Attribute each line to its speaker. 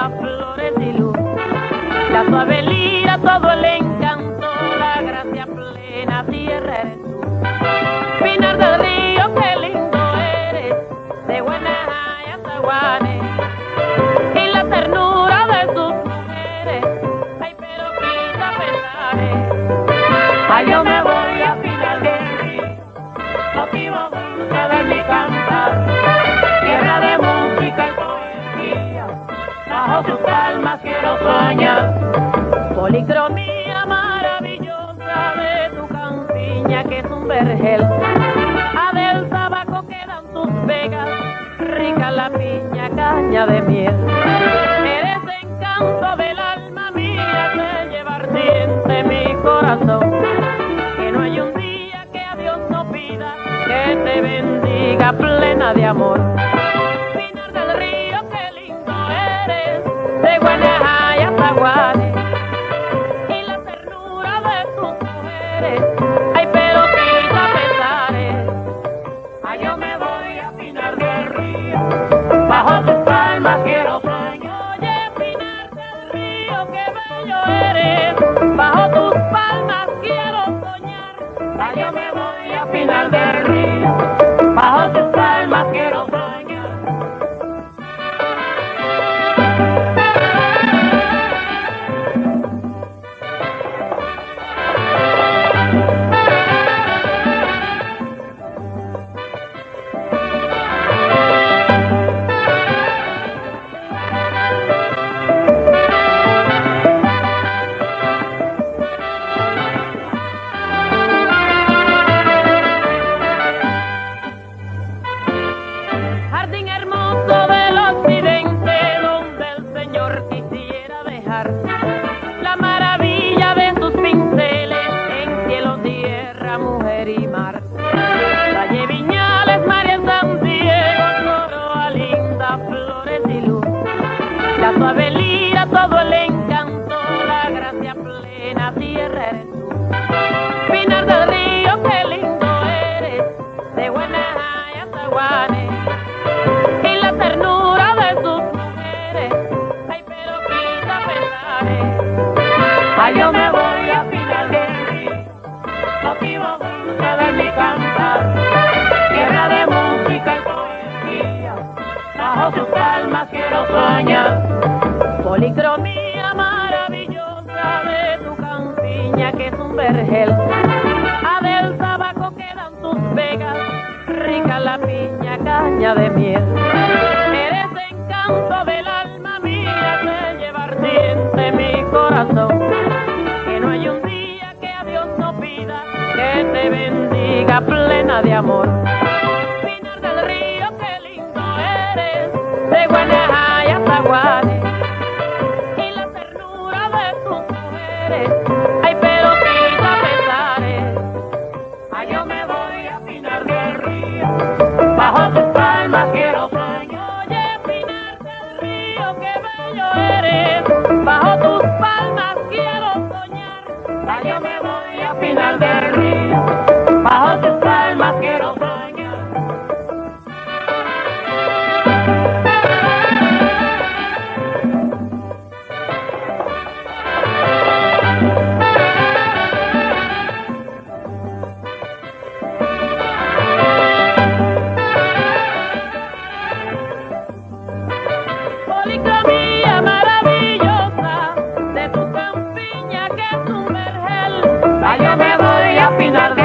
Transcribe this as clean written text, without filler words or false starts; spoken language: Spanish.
Speaker 1: linda, flores y luz, la suave lira, todo el encanto, la gracia plena, tierra eres tú. Pinar del Río, qué lindo eres, de Guanajay hasta Guane, y la ternura de sus mujeres, ay, pero quita pesares. Ay, yo me voy a Pinar del Río, motivo dulce de mi cantar, tierra de música y poesía, bajo sus palmas quiero soñar. Policromía maravillosa de tu campiña que es un vergel, a del tabaco quedan tus vegas, rica la piña, caña de miel. Eres encanto del alma mía, de llevar siente mi corazón, que no hay un día que a Dios no pida que te bendiga plena de amor. Pinar del Río, qué lindo eres, de Guanajay hasta Guane, y la ternura de tus mujeres, ay, pero quita pesares. Ay, yo me voy a Pinar del Río, bajo tus palmas quiero soñar. Oye, Pinar del Río, qué bello eres, bajo tus palmas quiero soñar. Ay, yo me voy a Pinar del Río, bajo tus palmas quiero soñar. Jardín hermoso del occidente, donde el Señor quisiera dejar la maravilla de sus pinceles en cielo, tierra, mujer y mar. Valle Viñales, María San Diego, Coroa linda, flores y luz, la suave lira, todo el encanto, la gracia plena, tierra eres tú. Pinar del Río, qué lindo eres, de Guanajay hasta Guane, y la ternura de sus mujeres, ay, pero quita pesares. Ay, yo me voy a Pinar del Río, motivo dulce de mi cantar, tierra de música y poesía, bajo sus palmas quiero soñar. Policromía maravillosa de tu campiña que es un vergel, a del tabaco quedan tus vegas, rica la piña, caña de miel. Eres encanto del alma mía, de llevar siente mi corazón, que no hay un día que a Dios no pida que te bendiga plena de amor. Pinar del Río, qué lindo eres, de Guanajay hasta Guane, y la ternura de tus mujeres, ay, pero quita pesares. Ay, yo me voy a Pinar del Río, bajo tus palmas quiero soñar. Oye, Pinar del Río, qué bello eres, bajo tus palmas quiero soñar. Ay, yo me voy a Pinar del Río, bajo tus palmas quiero soñar. Policromía maravillosa de tu campiña que es un vergel, ay, yo me voy a Pinar del